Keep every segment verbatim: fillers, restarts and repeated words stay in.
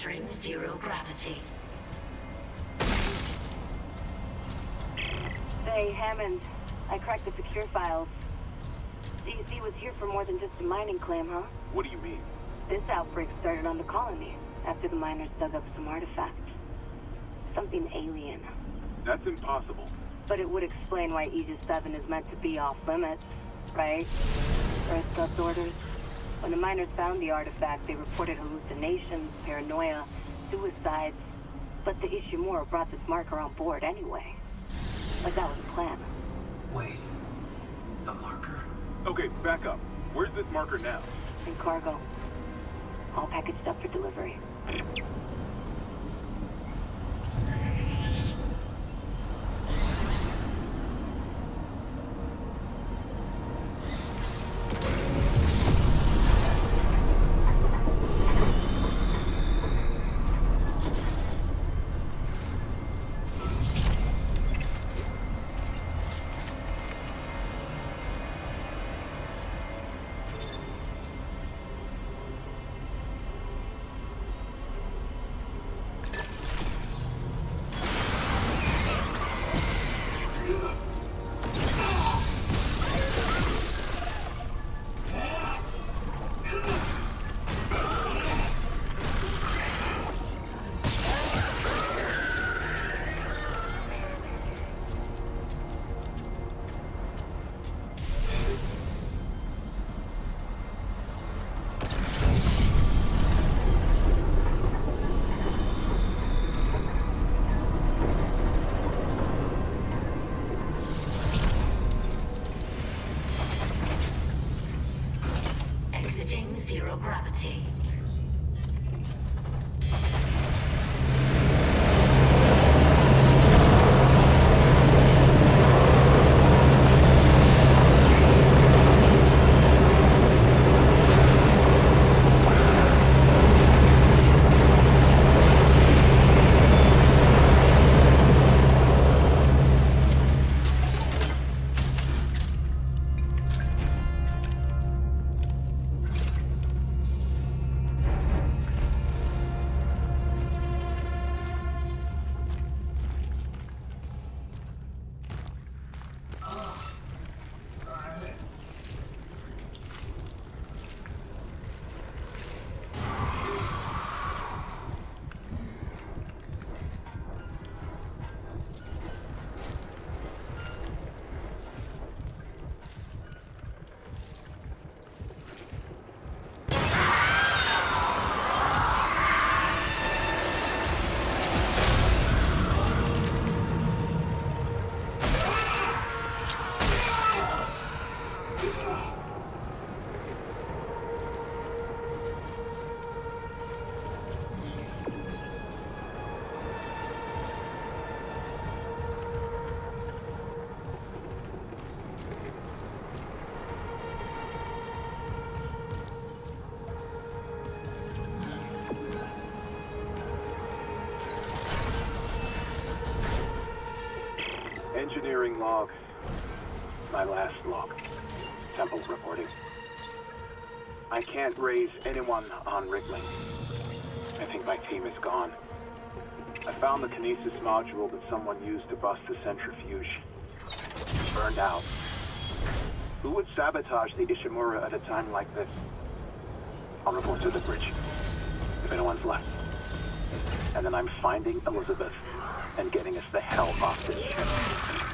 Entering zero gravity. Hey, Hammond. I cracked the secure files. D C was here for more than just a mining claim, huh? What do you mean? This outbreak started on the colony, after the miners dug up some artifacts. Something alien. That's impossible. But it would explain why Aegis seven is meant to be off-limits, right? Earth's orders. When the miners found the artifact, they reported hallucinations, paranoia, suicides. But the Ishimura brought this marker on board anyway. Like that was the plan. Wait. The marker? Okay, back up. Where's this marker now? In cargo. All packaged up for delivery. Zero gravity. Engineering log. My last log. Temple reporting. I can't raise anyone on Rickling. I think my team is gone. I found the Kinesis module that someone used to bust the centrifuge. Burned out. Who would sabotage the Ishimura at a time like this? I'll report to the bridge, if anyone's left. And then I'm finding Elizabeth and getting us the hell off this ship.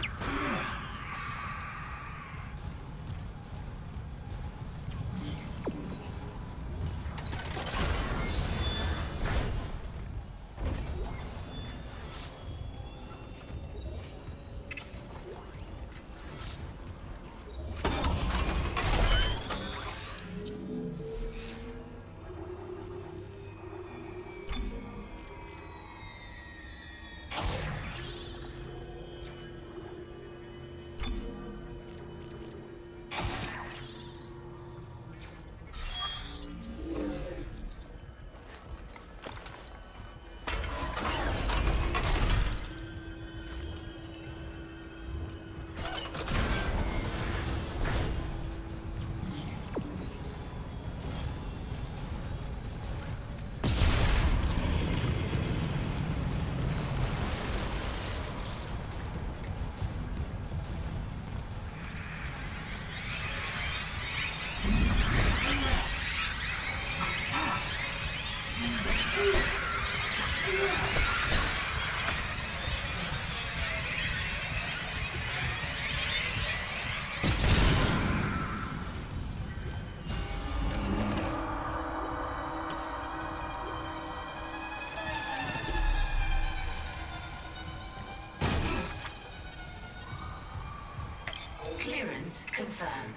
Clearance confirmed.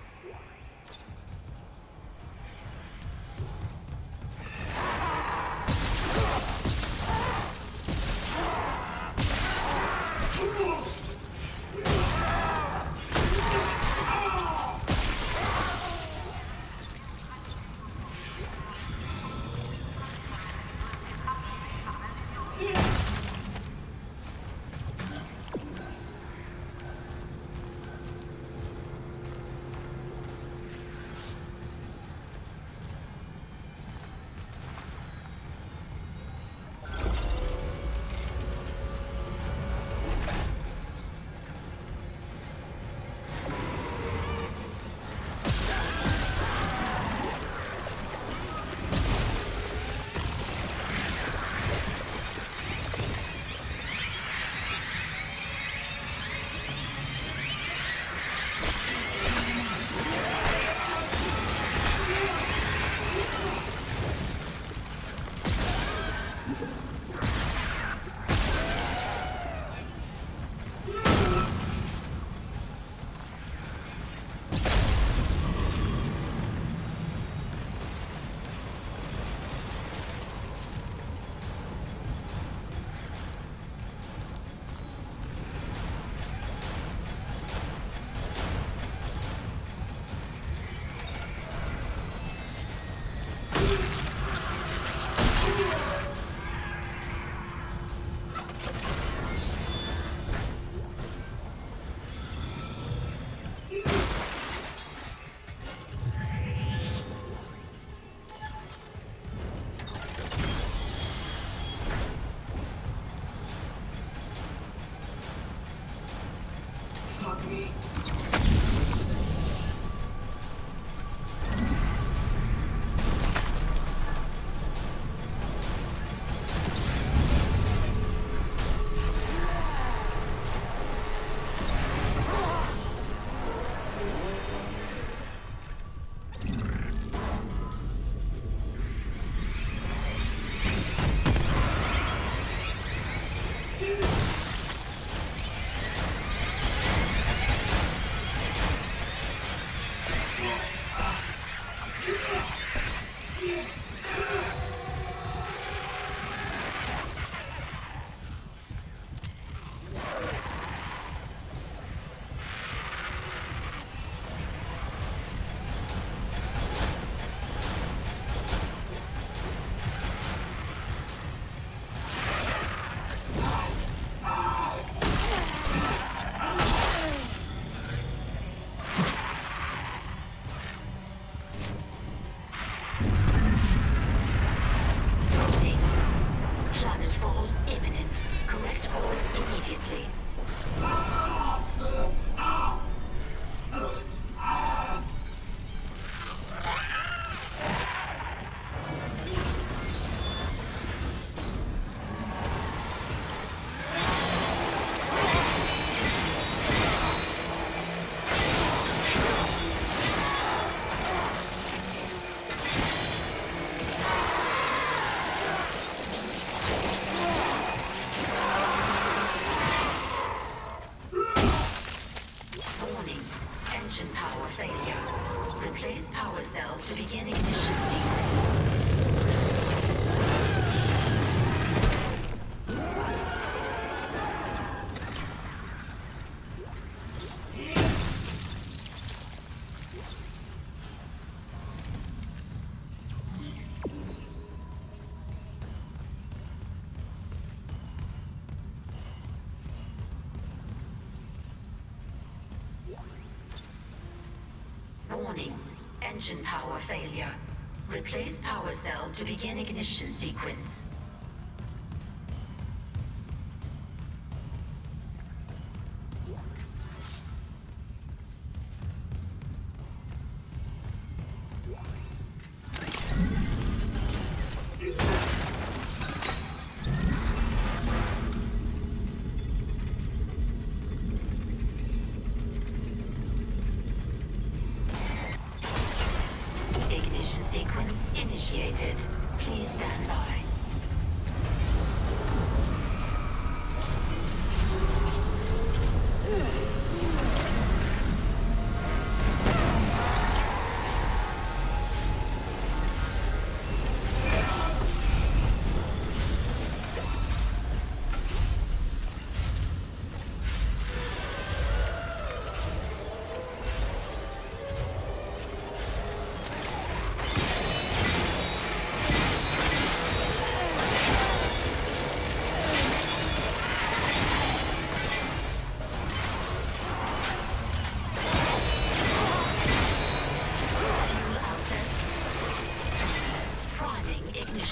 Warning. Engine power failure. Replace power cell to begin ignition sequence.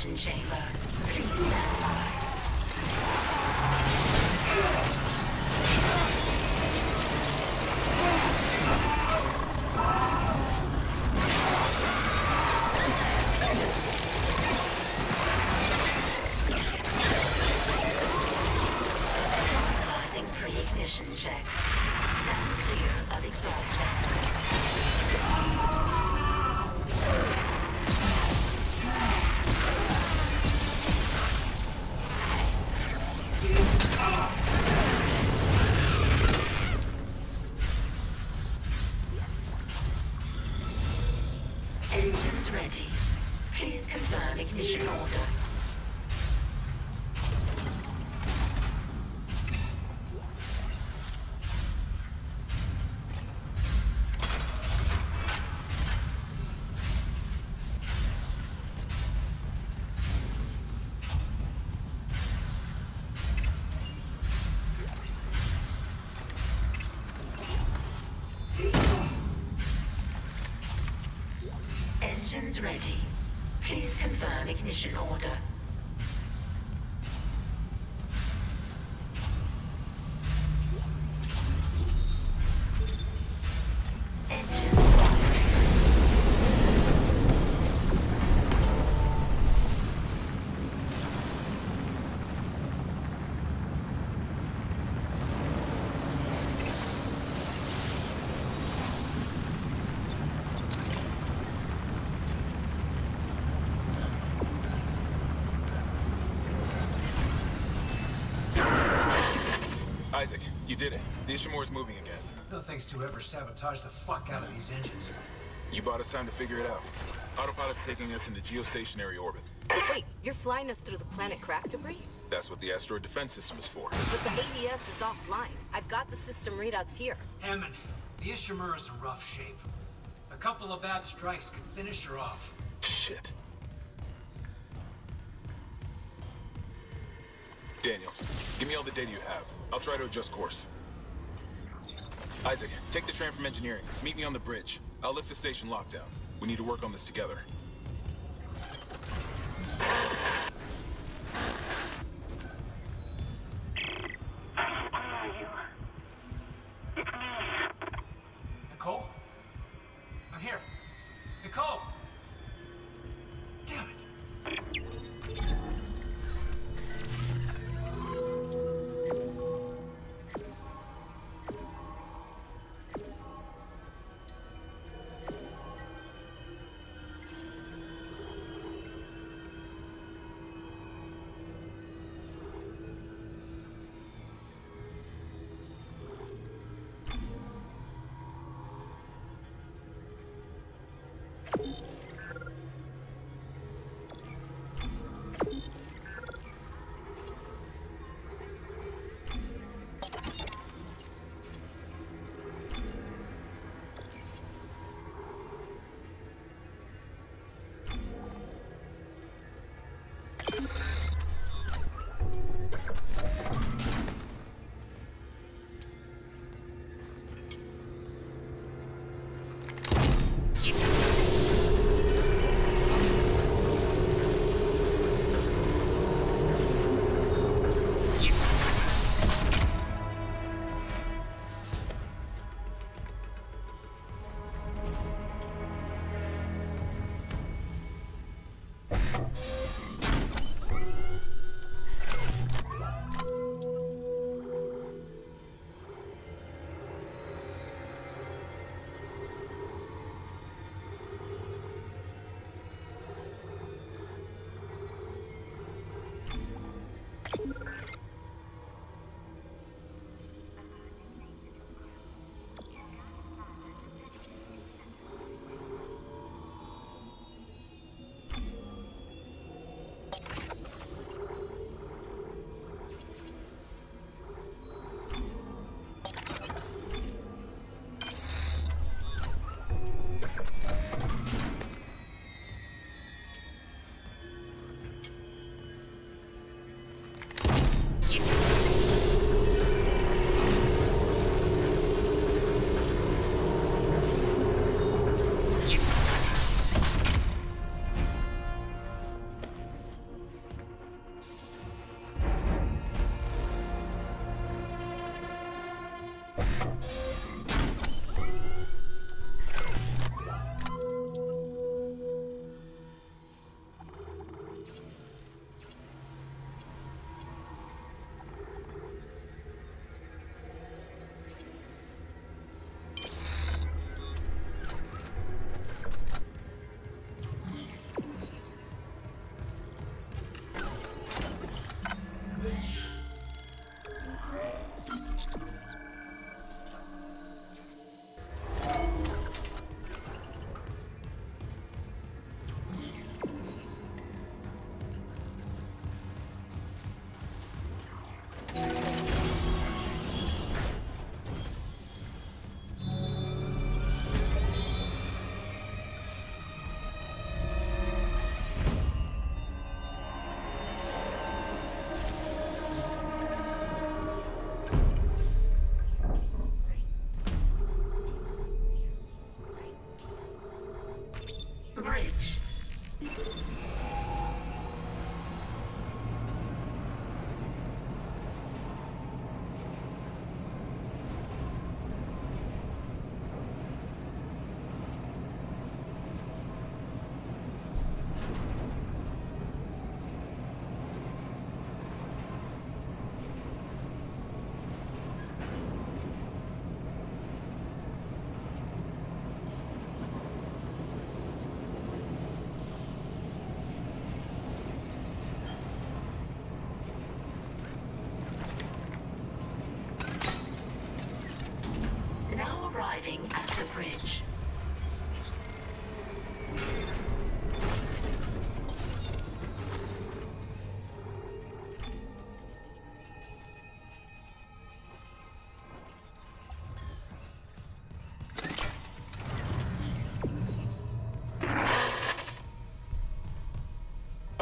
ignition chamber. Please stand by. Finalizing pre-ignition check. Stand clear of exhaust vents. Engines ready. Please confirm ignition order. Engines ready. Please confirm ignition order. Engines Isaac, you did it. The Ishimura's moving again. No thanks to whoever sabotaged the fuck out of these engines. You bought us time to figure it out. Autopilot's taking us into geostationary orbit. Wait, you're flying us through the planet crack debris? That's what the asteroid defense system is for. But the A D S is offline. I've got the system readouts here. Hammond, the Ishimura's in rough shape. A couple of bad strikes could finish her off. Shit. Daniels, give me all the data you have. I'll try to adjust course. Isaac, take the train from engineering. Meet me on the bridge. I'll lift the station lockdown. We need to work on this together. Nicole? I'm here. Nicole! Damn it!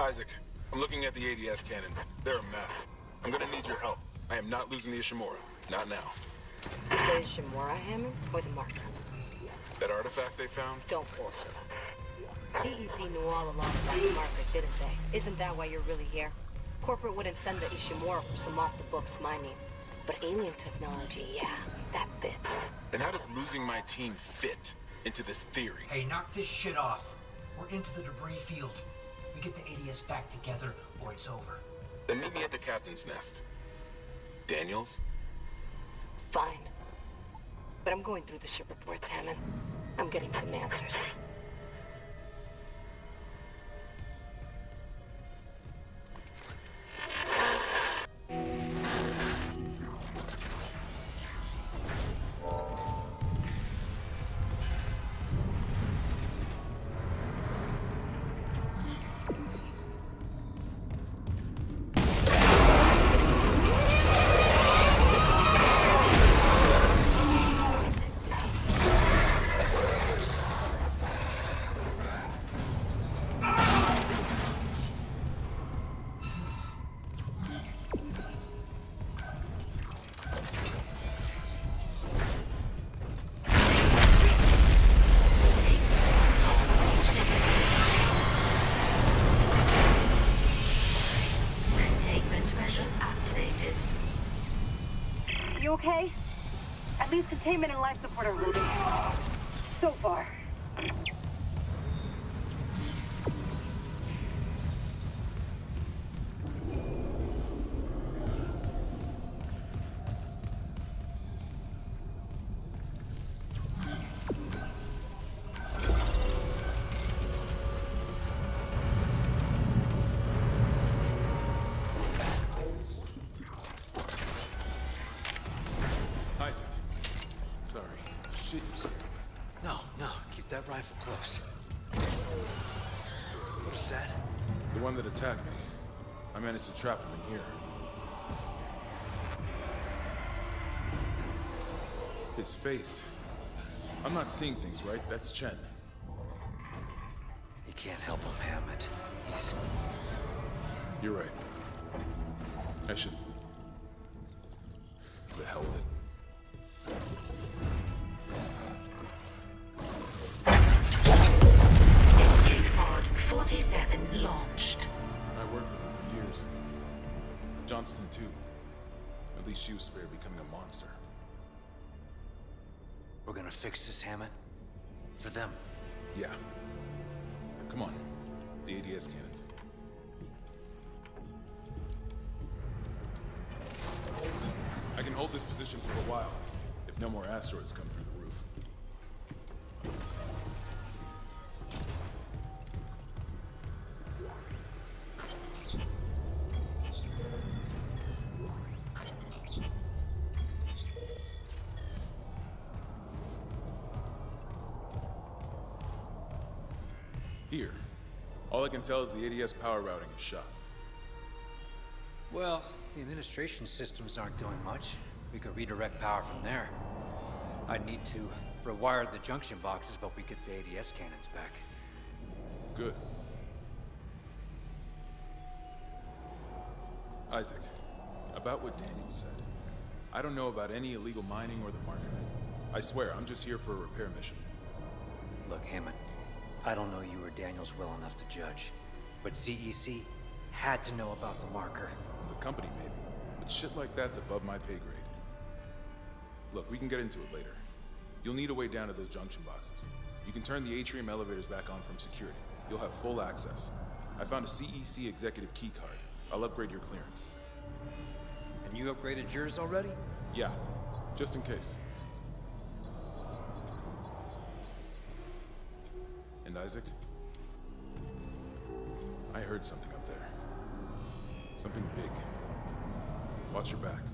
Isaac, I'm looking at the A D S cannons. They're a mess. I'm gonna need your help. I am not losing the Ishimura. Not now. The Ishimura, Hammond, or the marker? That artifact they found? Don't bullshit us. C E C knew all along about the marker, didn't they? Isn't that why you're really here? Corporate wouldn't send the Ishimura for some off-the-books mining. But alien technology, yeah, that fits. Then how does losing my team fit into this theory? Hey, knock this shit off. We're into the debris field. We get the A D S back together, or it's over. Then meet me at the captain's nest. Daniels? Fine. But I'm going through the ship reports, Hammond. I'm getting some answers. You okay? At least containment and life support are moving. So far. Isaac. Sorry. Shit. No, no. Keep that rifle close. What is that? The one that attacked me. I managed to trap him in here. His face. I'm not seeing things, right? That's Chen. You can't help him, Hammond. He's... You're right. I should... The hell with it. Escape pod forty-seven launched. I worked with him for years. Johnston, too. At least she was spared becoming a monster. We're gonna fix this, Hammond. For them. Yeah. Come on. The A D S cannons. I can hold this position for a while, if no more asteroids come through the roof. Here. All I can tell is the A D S power routing is shot. Well, the administration systems aren't doing much. We could redirect power from there. I'd need to rewire the junction boxes, but we get the A D S cannons back. Good. Isaac, about what Daniels said. I don't know about any illegal mining or the marker. I swear, I'm just here for a repair mission. Look, Hammond, I don't know you or Daniels well enough to judge, but C E C had to know about the marker. The company, maybe. But shit like that's above my pay grade. Look, we can get into it later. You'll need a way down to those junction boxes. You can turn the atrium elevators back on from security. You'll have full access. I found a C E C executive key card. I'll upgrade your clearance. And you upgraded yours already? Yeah, just in case. And Isaac? I heard something up there. Something big. Watch your back.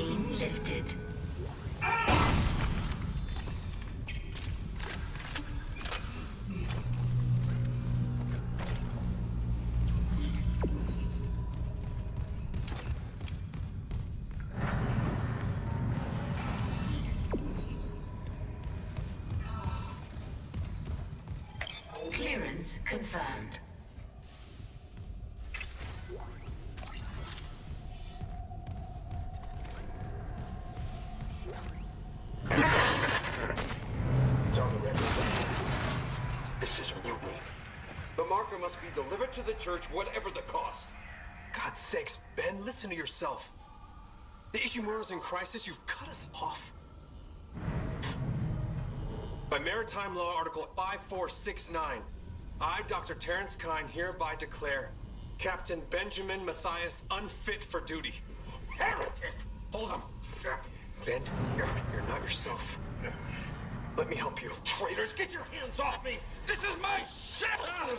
Quarantine lifted. Clearance confirmed. It's on the record. This is mutiny. The marker must be delivered to the church, whatever the cost. God's sakes, Ben, listen to yourself. The Ishimura's in crisis, you've cut us off. By Maritime Law Article five four six nine, I, Doctor Terrence Kyne, hereby declare Captain Benjamin Mathius unfit for duty. Heretic! Hold him! Ben, you're, you're not yourself. Let me help you. Traitors, get your hands off me! This is my ship! Oh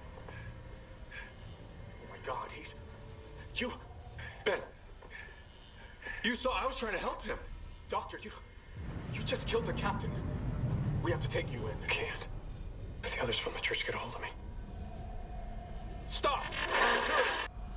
my God, he's... You... Ben. You saw I was trying to help him. Doctor, you... You just killed the captain. We have to take you in. I can't. If the others from the church get a hold of me. Stop! Security!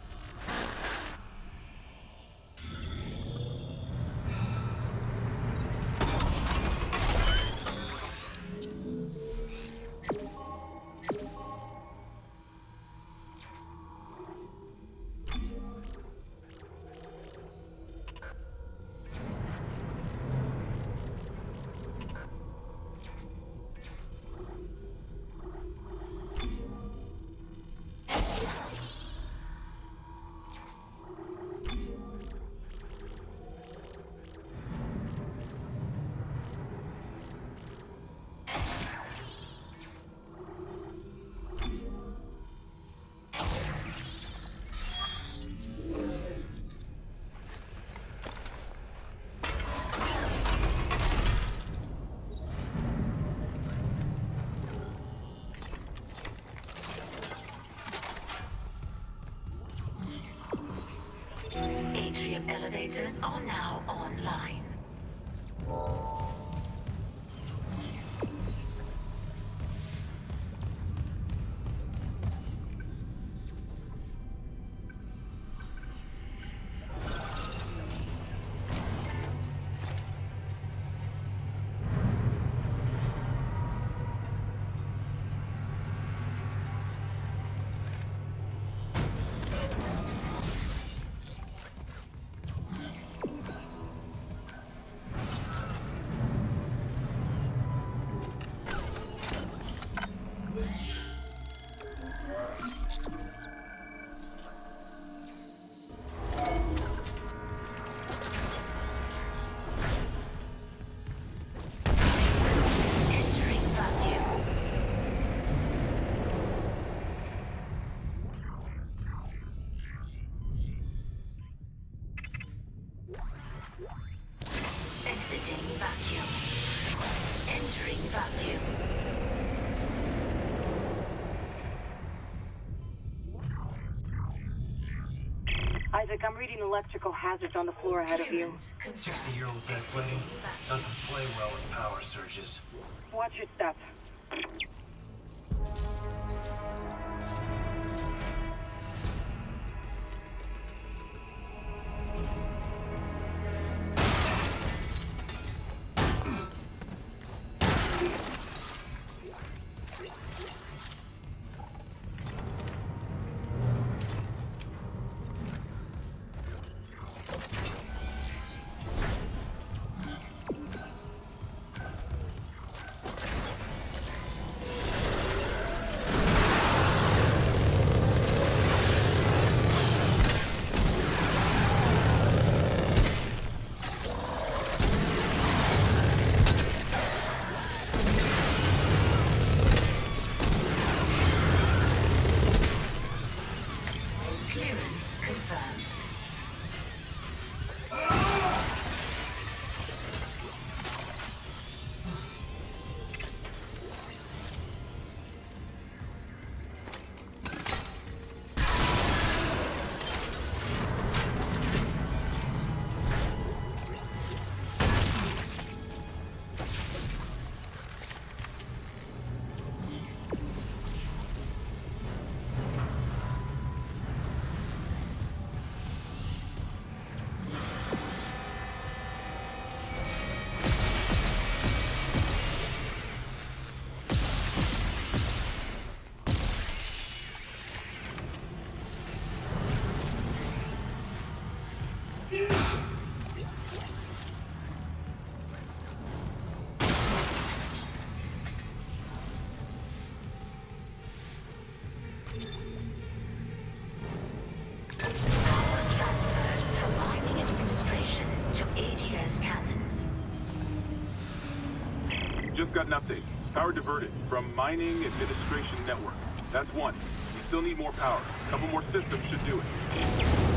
Atrium elevators are now online. Exiting vacuum. Entering vacuum. Isaac, I'm reading electrical hazards on the floor ahead of you. sixty-year-old deck plating doesn't play well with power surges. Watch your step. got an update. Power diverted from Mining Administration Network. That's one. We still need more power. A couple more systems should do it.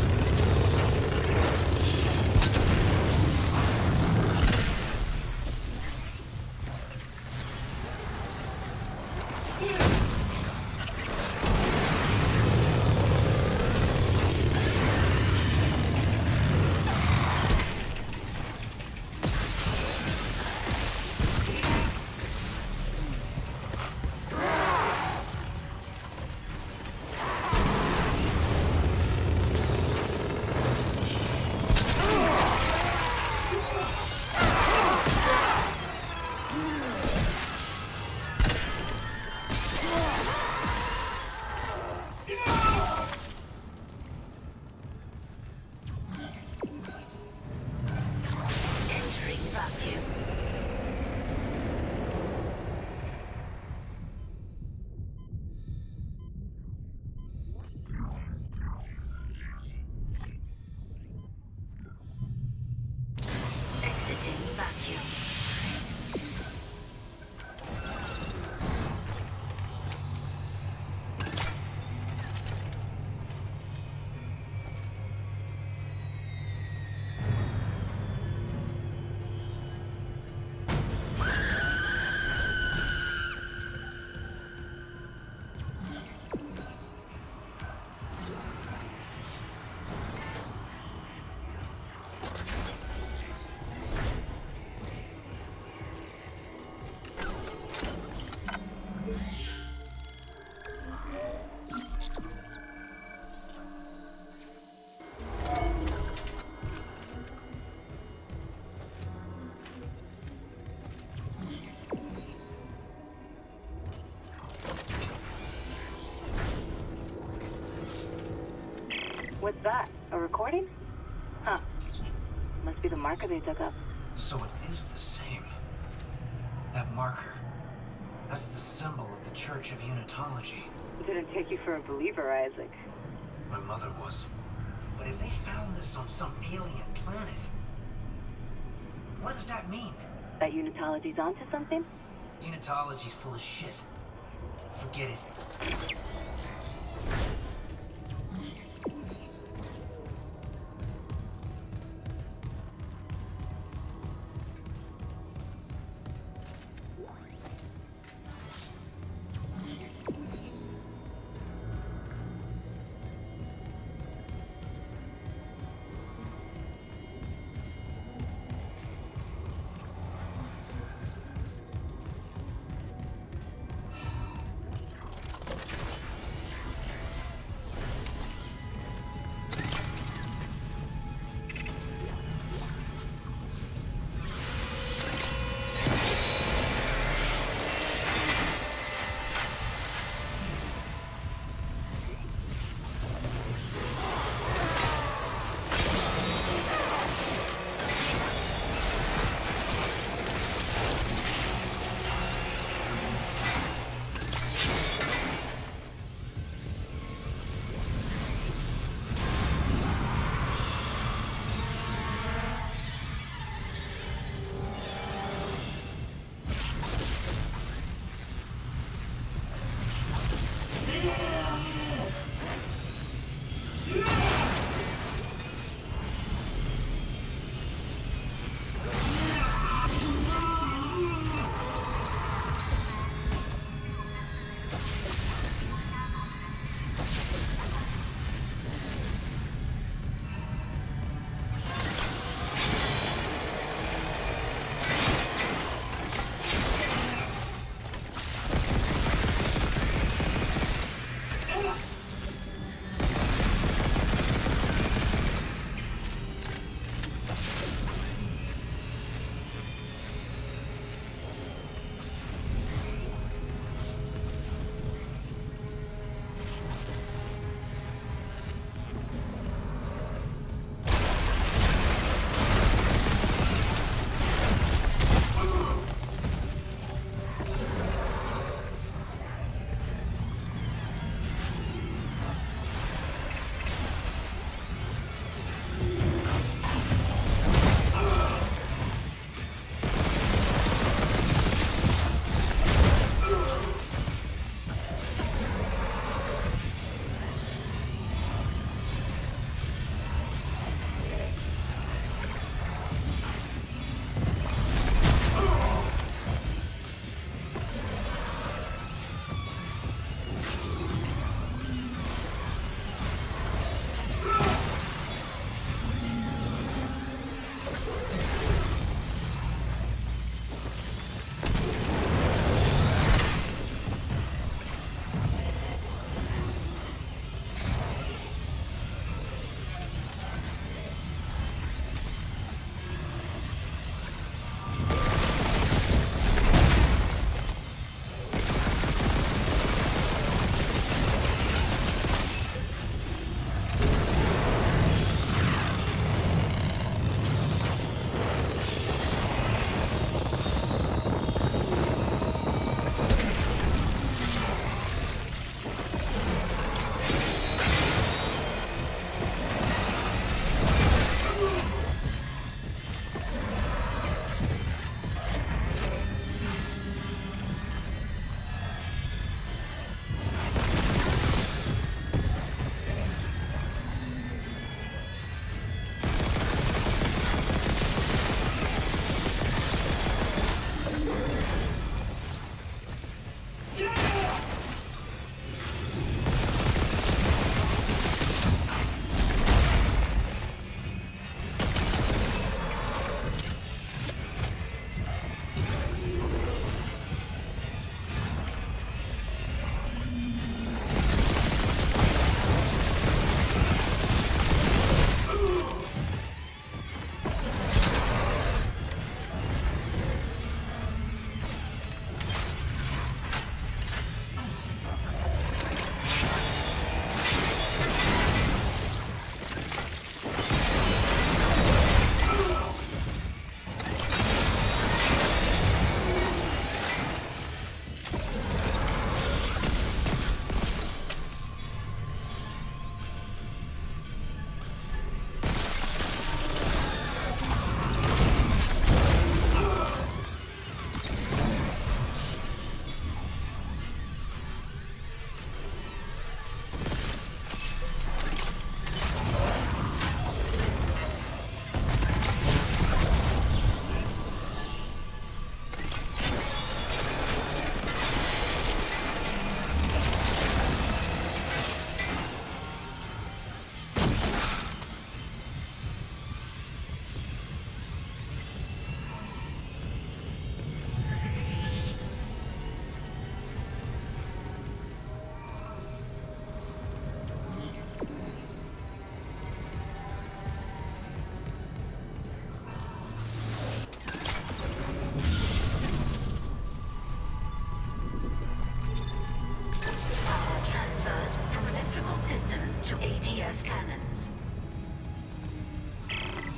What's that? A recording? Huh. Must be the marker they dug up. So it is the same. That marker. That's the symbol of the Church of Unitology. Didn't take you for a believer, Isaac. My mother was. But if they found this on some alien planet, what does that mean? That Unitology's onto something? Unitology's full of shit. Forget it.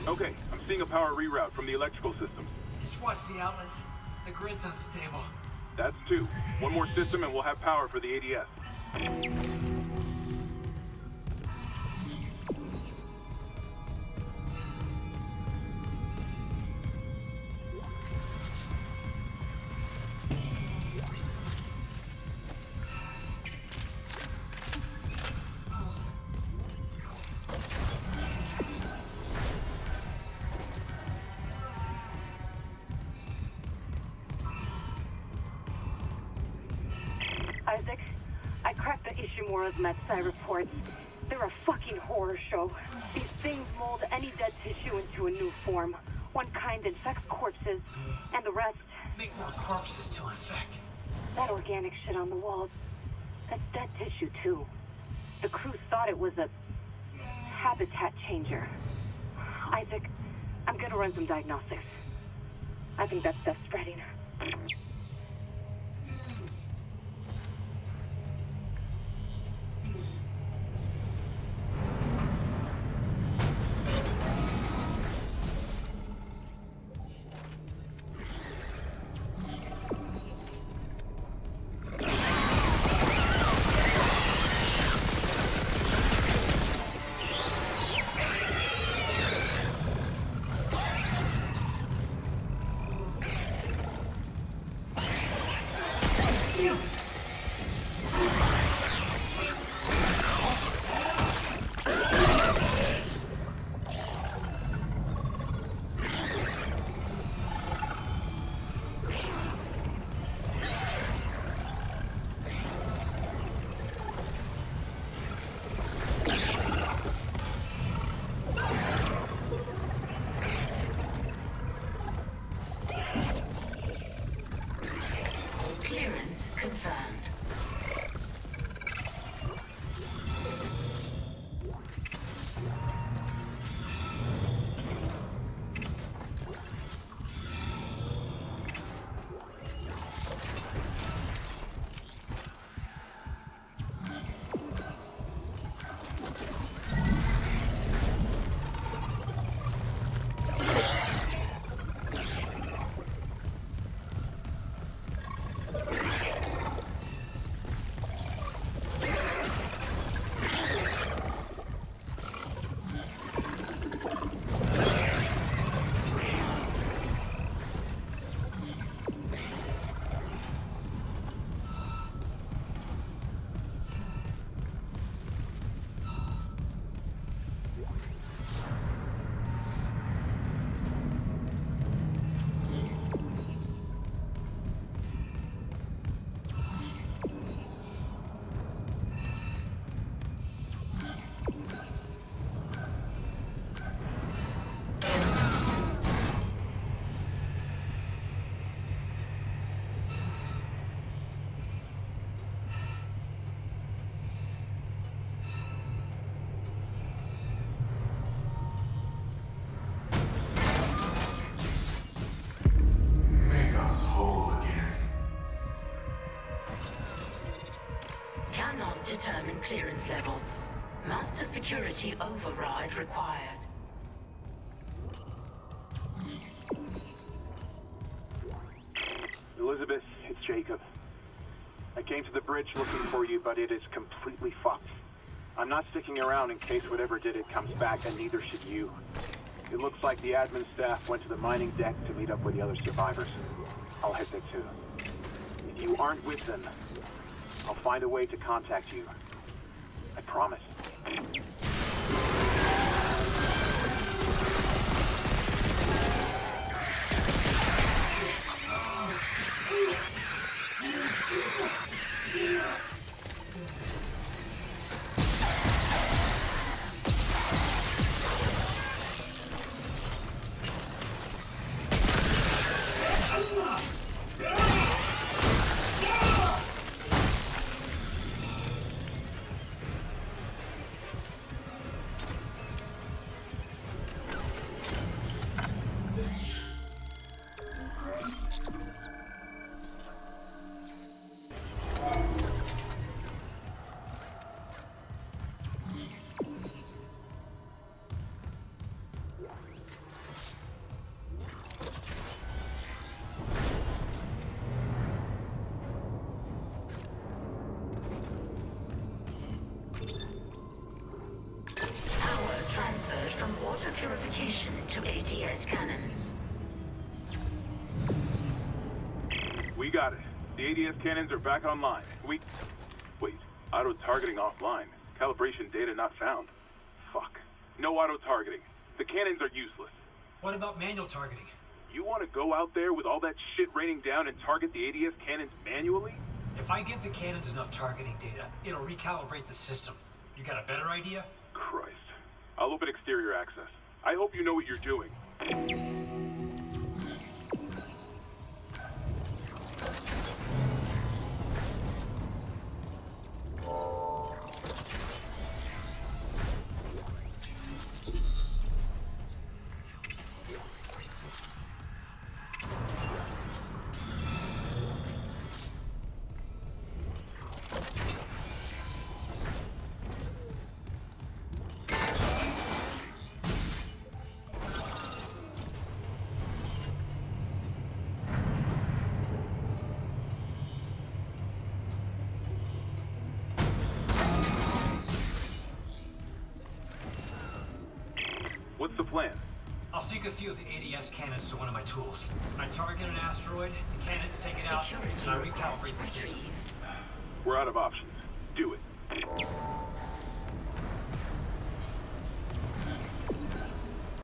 Okay, I'm seeing a power reroute from the electrical systems. Just watch the outlets. The grid's unstable. That's two. One more system and we'll have power for the A D S. Isaac, I cracked the Ishimura's MedSci reports. They're a fucking horror show. These things mold any dead tissue into a new form. One kind infects corpses, and the rest... Make more corpses to infect. That organic shit on the walls, that's dead tissue too. The crew thought it was a habitat changer. Isaac, I'm gonna run some diagnostics. I think that's death spreading. Determine clearance level. Master security override required. Elizabeth, it's Jacob. I came to the bridge looking for you, but it is completely fucked. I'm not sticking around in case whatever did it comes back, and neither should you. It looks like the admin staff went to the mining deck to meet up with the other survivors. I'll head there too. If you aren't with them, I'll find a way to contact you. I promise. Power transferred from auto purification to A D S cannons. We got it. The A D S cannons are back online. We... Wait, auto-targeting offline. Calibration data not found. Fuck. No auto-targeting. The cannons are useless. What about manual targeting? You want to go out there with all that shit raining down and target the A D S cannons manually? If I give the cannons enough targeting data, it'll recalibrate the system. You got a better idea? Christ. I'll open exterior access. I hope you know what you're doing. What's the plan? I'll sync a few of the A D S cannons to one of my tools. I target an asteroid, the cannons take it out, and I recalibrate the system. We're out of options. Do it.